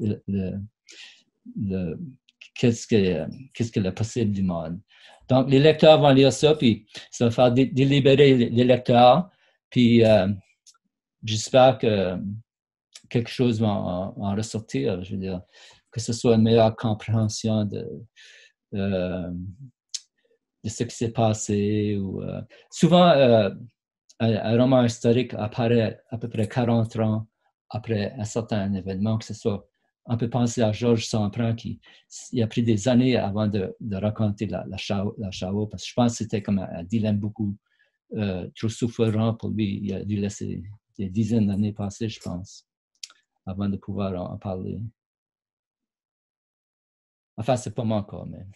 Qu'est-ce que le possible du monde. Donc, les lecteurs vont lire ça, puis ça va faire délibérer les lecteurs, puis j'espère que quelque chose va en ressortir, je veux dire, que ce soit une meilleure compréhension de ce qui s'est passé. Souvent, un roman historique apparaît à peu près 40 ans après un certain événement, que ce soit, on peut penser à Georges Semprin qui a pris des années avant de raconter la Shoah, parce que je pense que c'était comme un dilemme beaucoup trop souffrant pour lui. Il a dû laisser des dizaines d'années passer, je pense, avant de pouvoir en parler. Enfin, c'est pas mon cas, mais...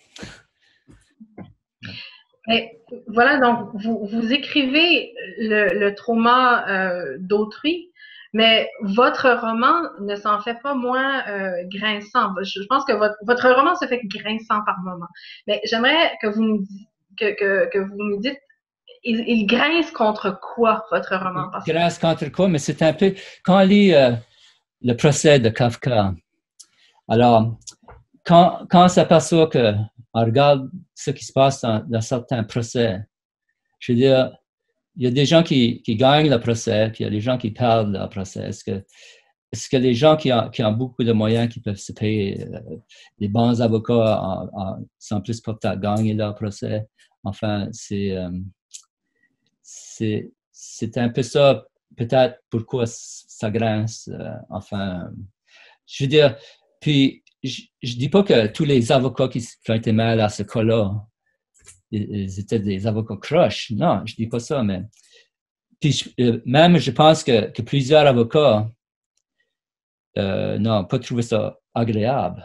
Et voilà, donc vous écrivez le trauma d'autrui, mais votre roman ne s'en fait pas moins grinçant. Je pense que votre roman se fait grinçant par moment. Mais j'aimerais que vous nous dites, il grince contre quoi, votre roman? Il grince contre quoi? Mais c'est un peu... Quand on lit le procès de Kafka, alors, quand on s'aperçoit qu'on regarde ce qui se passe dans certains procès, je veux dire, il y a des gens qui gagnent le procès, puis il y a des gens qui perdent le procès. Est-ce que les gens qui ont beaucoup de moyens, qui peuvent se payer des bons avocats, sont plus portés à gagner leur procès? Enfin, c'est un peu ça, peut-être pourquoi ça grince. Enfin, je veux dire, puis je dis pas que tous les avocats qui ont été mal à ce cas-là, ils étaient des avocats croches. Non, je dis pas ça, mais puis même je pense que plusieurs avocats n'ont pas trouvé ça agréable.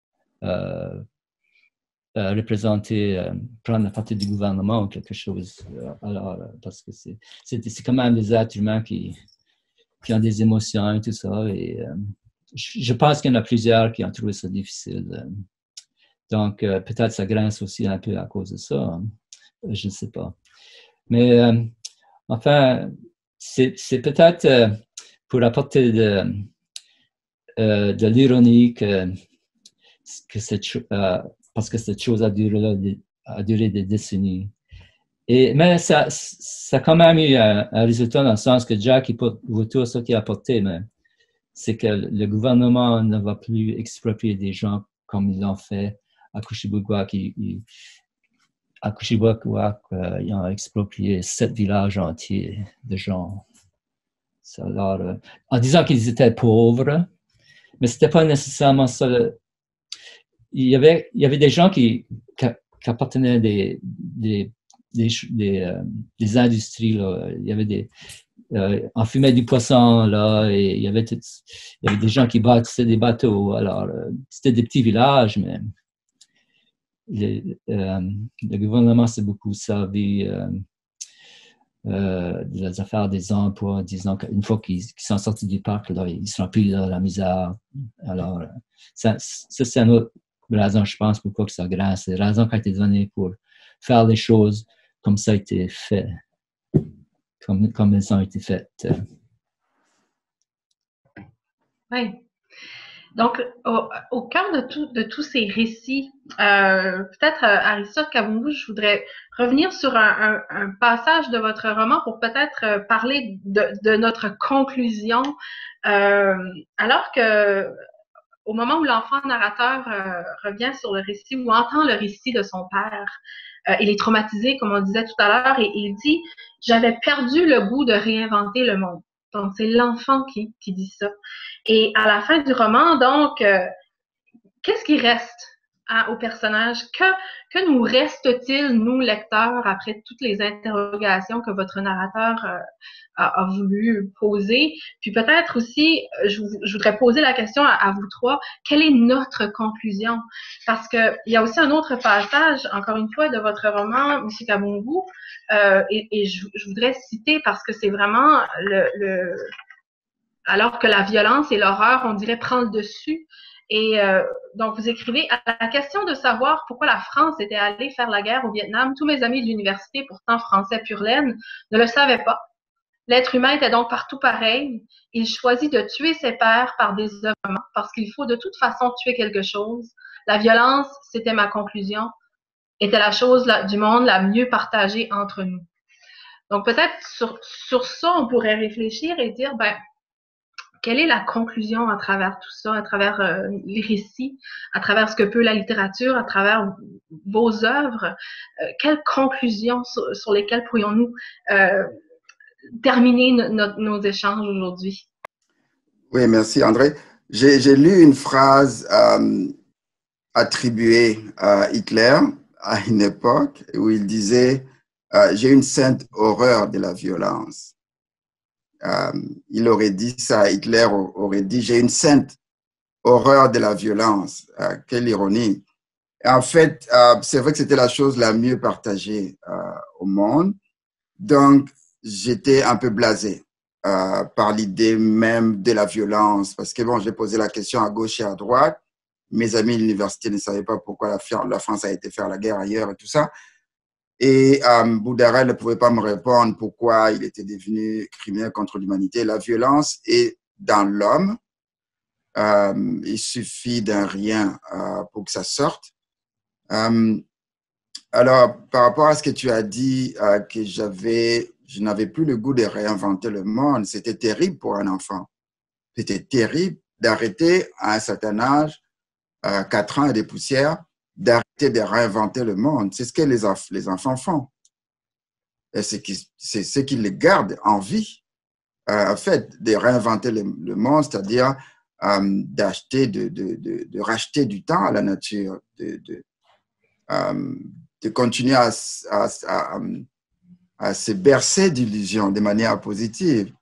Représenter, prendre la partie du gouvernement ou quelque chose. Alors, parce que c'est quand même des êtres humains qui ont des émotions et tout ça. Et je pense qu'il y en a plusieurs qui ont trouvé ça difficile. Donc, peut-être ça grince aussi un peu à cause de ça. Hein. Je ne sais pas. Mais, enfin, c'est peut-être pour apporter de l'ironie parce que cette chose a duré des décennies. Mais ça a quand même eu un résultat dans le sens que Jack Vautour, ce qu'il a apporté, c'est que le gouvernement ne va plus exproprier des gens comme ils l'ont fait à Kushibukwak. Ils ont exproprié 7 villages entiers de gens. Alors, en disant qu'ils étaient pauvres, mais ce n'était pas nécessairement ça. Il y avait des gens qui appartenaient des industries. Là. Il y avait on fumait du poisson, là, et il y avait des gens qui bâtissaient des bateaux. Alors, c'était des petits villages, mais le gouvernement s'est beaucoup servi des affaires des emplois, en disant qu'une fois qu'ils sont sortis du parc, là, ils ne seront plus dans la misère. Alors, ça c'est une autre raison, je pense, pourquoi que ça grince. C'est la raison qui a été donnée pour faire les choses comme ça a été fait, comme elles ont été faites. Oui. Donc, au cœur de tous ces récits, peut-être Aristote Kabungu, je voudrais revenir sur un passage de votre roman pour peut-être parler de notre conclusion. Alors que au moment où l'enfant narrateur revient sur le récit ou entend le récit de son père, il est traumatisé, comme on disait tout à l'heure, et il dit « J'avais perdu le goût de réinventer le monde ». Donc, c'est l'enfant qui dit ça. Et à la fin du roman, donc, qu'est-ce qui reste au personnage? Que nous reste-t-il, nous, lecteurs, après toutes les interrogations que votre narrateur a voulu poser? Puis peut-être aussi, je voudrais poser la question à vous trois, quelle est notre conclusion? Parce que il y a aussi un autre passage, encore une fois, de votre roman, M. Kabungu, et je voudrais citer parce que c'est vraiment alors que la violence et l'horreur, on dirait, prend le dessus. Et donc, vous écrivez « À la question de savoir pourquoi la France était allée faire la guerre au Vietnam, tous mes amis de l'université, pourtant français pur laine, ne le savaient pas. L'être humain était donc partout pareil. Il choisit de tuer ses pairs par désœuvrement, parce qu'il faut de toute façon tuer quelque chose. La violence, c'était ma conclusion, était la chose du monde la mieux partagée entre nous. Donc peut-être sur ça, on pourrait réfléchir et dire, ben, quelle est la conclusion à travers tout ça, à travers les récits, à travers ce que peut la littérature, à travers vos œuvres? Quelles conclusions sur lesquelles pourrions-nous terminer nos échanges aujourd'hui? Oui, merci André. J'ai lu une phrase attribuée à Hitler à une époque où il disait j'ai une sainte horreur de la violence. Il aurait dit ça, Hitler aurait dit j'ai une sainte horreur de la violence. Quelle ironie. Et en fait, c'est vrai que c'était la chose la mieux partagée au monde. Donc, j'étais un peu blasé par l'idée même de la violence. Parce que bon, j'ai posé la question à gauche et à droite. Mes amis de l'université ne savaient pas pourquoi la France a été faire la guerre ailleurs et tout ça. Et Boudarel ne pouvait pas me répondre pourquoi il était devenu criminel contre l'humanité. La violence est dans l'homme. Il suffit d'un rien pour que ça sorte. Alors, par rapport à ce que tu as dit, que je n'avais plus le goût de réinventer le monde, c'était terrible pour un enfant. C'était terrible d'arrêter à un certain âge, 4 ans et des poussières, d'arrêter de réinventer le monde. C'est ce que les enfants font. Et c'est ce qui les garde en vie, en fait, de réinventer le monde, c'est-à-dire d'acheter, de racheter du temps à la nature, de continuer à se bercer d'illusions de manière positive,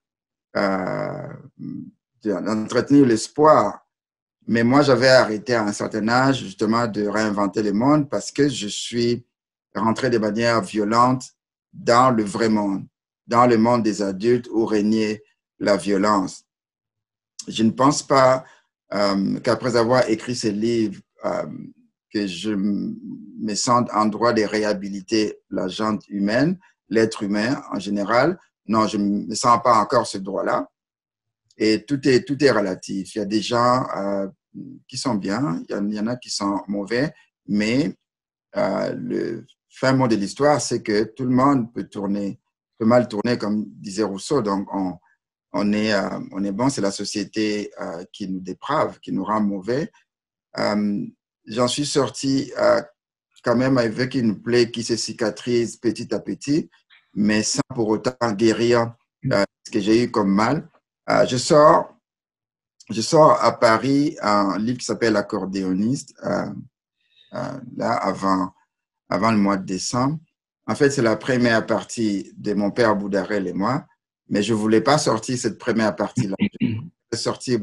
d'entretenir l'espoir. Mais moi, j'avais arrêté à un certain âge justement de réinventer le monde parce que je suis rentré de manière violente dans le vrai monde, dans le monde des adultes où régnait la violence. Je ne pense pas qu'après avoir écrit ce livre, que je me sente en droit de réhabiliter la gente humaine, l'être humain en général. Non, je ne me sens pas encore ce droit-là. Et tout est relatif. Il y a des gens qui sont bien, il y en a qui sont mauvais, mais le fin mot de l'histoire, c'est que tout le monde peut mal tourner, comme disait Rousseau. Donc, on est bon, c'est la société qui nous déprave, qui nous rend mauvais. J'en suis sorti quand même avec une plaie qui se cicatrise petit à petit, mais sans pour autant guérir ce que j'ai eu comme mal. Je sors à Paris un livre qui s'appelle L'accordéoniste, là, avant le mois de décembre. En fait, c'est la première partie de Mon père Boudarel et moi, mais je ne voulais pas sortir cette première partie-là. Je voulais sortir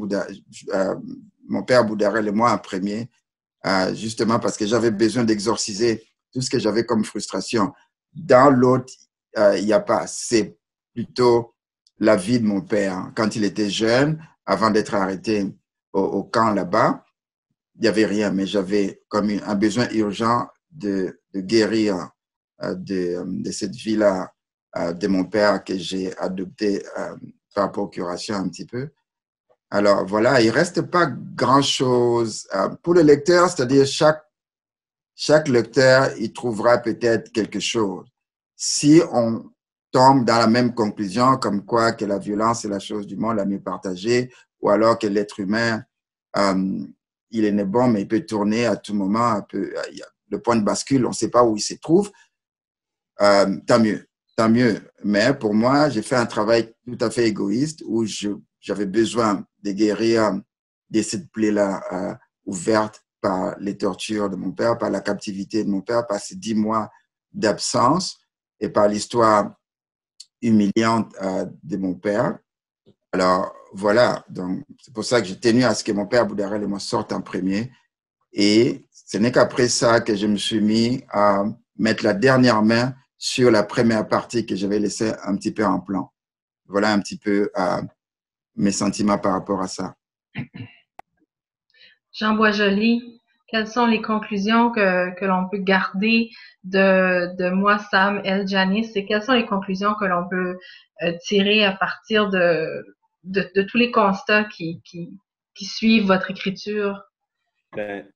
Mon père Boudarel et moi en premier, justement parce que j'avais besoin d'exorciser tout ce que j'avais comme frustration. Dans l'autre, il n'y a pas. C'est plutôt la vie de mon père. Quand il était jeune, avant d'être arrêté au camp là-bas, il n'y avait rien, mais j'avais comme un besoin urgent de guérir de cette vie-là de mon père que j'ai adopté par procuration un petit peu. Alors voilà, il ne reste pas grand-chose. Pour le lecteur, c'est-à-dire chaque lecteur, il trouvera peut-être quelque chose. Si on tombe dans la même conclusion, comme quoi que la violence est la chose du monde la mieux partagée, ou alors que l'être humain, il est né bon, mais il peut tourner à tout moment, le point de bascule, on ne sait pas où il se trouve, tant mieux, tant mieux. Mais pour moi, j'ai fait un travail tout à fait égoïste où j'avais besoin de guérir de cette plaie-là ouverte par les tortures de mon père, par la captivité de mon père, par ces 10 mois d'absence et par l'histoire humiliante de mon père. Alors, voilà. Donc, c'est pour ça que j'ai tenu à ce que mon père Boudarel et moi sortent en premier. Et ce n'est qu'après ça que je me suis mis à mettre la dernière main sur la première partie que j'avais laissée un petit peu en plan. Voilà un petit peu mes sentiments par rapport à ça. Jean Boisjoli, Quelles sont les conclusions que l'on peut garder de moi, Sam El Janice, et quelles sont les conclusions que l'on peut tirer à partir de tous les constats qui suivent votre écriture? Ben,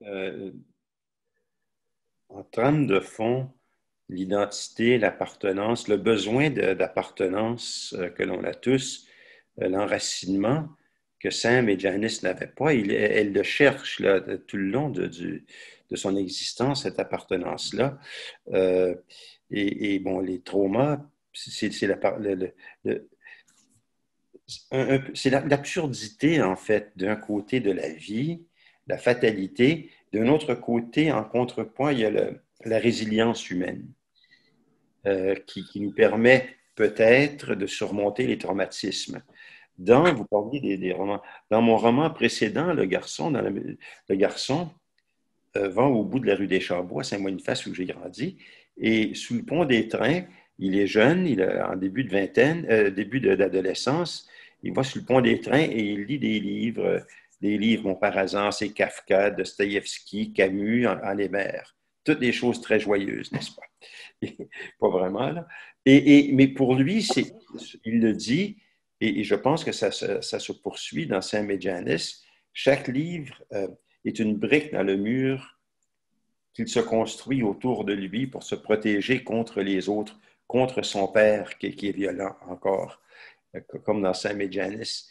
en trame de fond, l'identité, l'appartenance, le besoin d'appartenance que l'on a tous, l'enracinement que Sam et Janice n'avaient pas, elle le cherche là, tout le long de son existence, cette appartenance-là. Bon, les traumas, c'est l'absurdité, en fait, d'un côté de la vie, la fatalité. D'un autre côté, en contrepoint, il y a la résilience humaine qui nous permet peut-être de surmonter les traumatismes. Vous parliez des romans. Dans mon roman précédent, le garçon va au bout de la rue des Charbois, à Saint-Boniface, où j'ai grandi, et sous le pont des trains, il est jeune, il est en début de vingtaine, début d'adolescence, il va sur le pont des trains et il lit des livres, bon, par hasard, c'est Kafka, Dostoïevski, Camus, en Hébert. Toutes des choses très joyeuses, n'est-ce pas? Pas vraiment, là. Mais pour lui, il le dit, et je pense que ça se poursuit dans Sam et Janice. Chaque livre est une brique dans le mur qu'il se construit autour de lui pour se protéger contre les autres, contre son père qui est violent encore, comme dans Sam et Janice.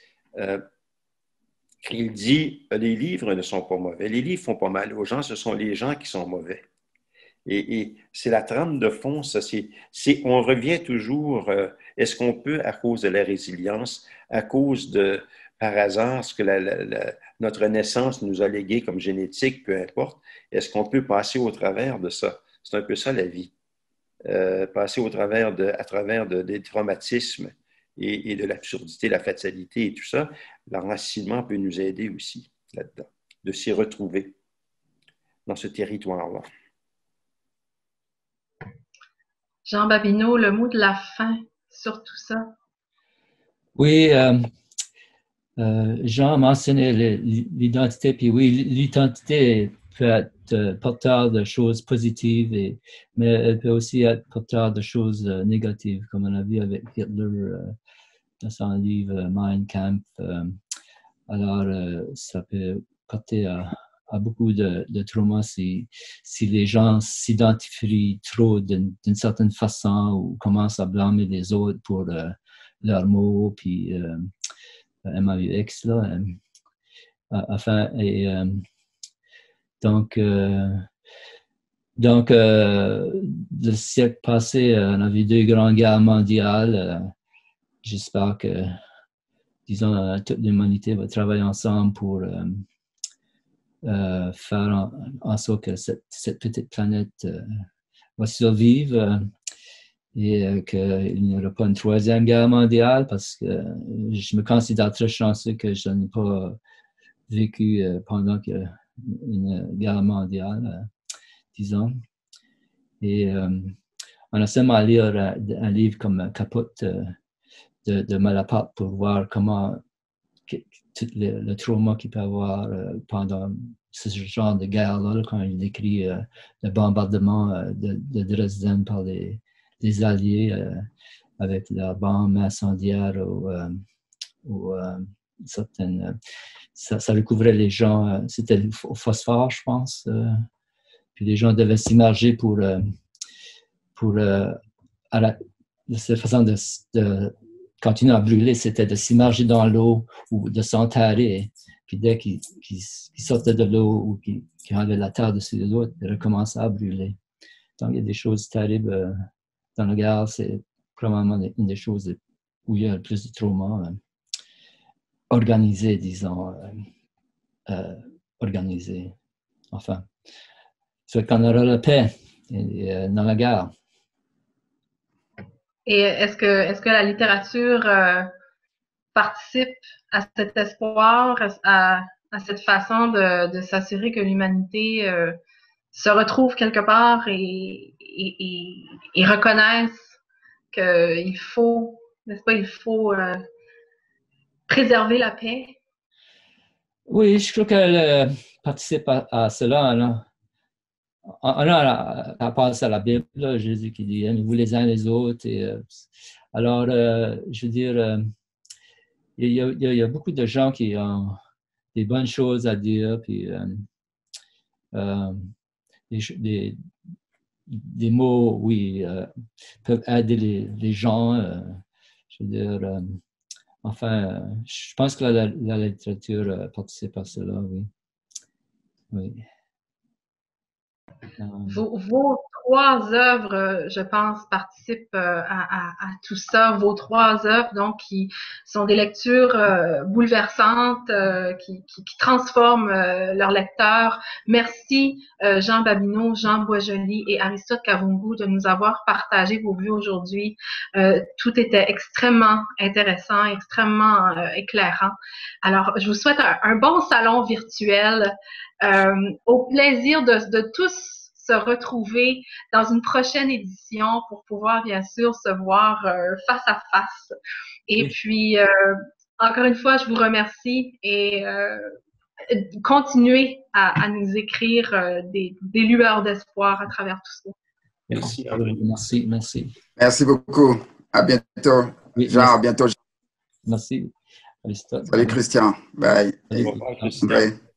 Il dit, les livres ne sont pas mauvais, les livres font pas mal aux gens, ce sont les gens qui sont mauvais. Et c'est la trame de fond, ça, on revient toujours, est-ce qu'on peut, à cause de la résilience, à cause de, par hasard, ce que notre naissance nous a légué comme génétique, peu importe, est-ce qu'on peut passer au travers de ça? C'est un peu ça la vie. Passer à travers des traumatismes et de l'absurdité, la fatalité et tout ça, l'enracinement peut nous aider aussi là-dedans, de s'y retrouver dans ce territoire-là. Jean Babineau, le mot de la fin sur tout ça. Oui, Jean mentionnait l'identité, puis oui, l'identité peut être porteur de choses positives, mais elle peut aussi être porteur de choses négatives, comme on a vu avec Hitler dans son livre Mein Kampf. Alors, ça peut porter à beaucoup de traumas si les gens s'identifient trop d'une certaine façon ou commencent à blâmer les autres pour leurs mots, puis MAUX, là. Enfin, et donc, le siècle passé, on a vu 2 grandes guerres mondiales. J'espère que, disons, toute l'humanité va travailler ensemble pour faire en sorte que cette petite planète va survivre et qu'il n'y aura pas une 3e guerre mondiale, parce que je me considère très chanceux que je n'ai pas vécu pendant une guerre mondiale, disons. Et on a seulement à lire un livre comme Capote de Malaparte pour voir comment tout le trauma qu'il peut avoir pendant ce genre de guerre-là, quand il décrit le bombardement de Dresden par les Alliés avec leurs bombes incendiaires ou certaines... Ça recouvrait les gens, c'était au phosphore, je pense. Puis les gens devaient s'immerger pour cette façon de continuer à brûler, c'était de s'immerger dans l'eau ou de s'enterrer. Puis dès qu'ils sortaient de l'eau ou qu'ils enlevaient la terre dessus de l'eau, ils recommençaient à brûler. Donc, il y a des choses terribles dans la guerre. C'est probablement une des choses où il y a le plus de trauma organisé, disons. Organisé. Enfin, c'est qu'on aura la paix dans la guerre. Et est-ce que la littérature participe à cet espoir, à cette façon de s'assurer que l'humanité se retrouve quelque part et reconnaisse qu'il faut, n'est-ce pas, il faut préserver la paix? Oui, je crois qu'elle participe à cela. Là. On a à penser à la Bible, là, Jésus qui dit aimez-vous les uns les autres. Et, alors, je veux dire, il y a beaucoup de gens qui ont des bonnes choses à dire, puis des mots, oui, peuvent aider les gens. Je veux dire, enfin, je pense que la littérature participe à cela, oui. Oui. Vos trois œuvres, je pense, participent à tout ça. Vos trois œuvres, donc, qui sont des lectures bouleversantes, qui transforment leurs lecteurs. Merci, Jean Babineau, Jean Boisjoli et Aristote Kavungu de nous avoir partagé vos vues aujourd'hui. Tout était extrêmement intéressant, extrêmement éclairant. Alors, je vous souhaite un bon salon virtuel. Au plaisir de tous se retrouver dans une prochaine édition pour pouvoir bien sûr se voir face à face. Et puis, encore une fois, je vous remercie et continuez à nous écrire des lueurs d'espoir à travers tout ça. Merci. Merci, merci. Merci beaucoup. À bientôt. Oui, Jean, à bientôt. Merci. Aristote. Salut Christian. Bye. Au revoir, Christian. Bye.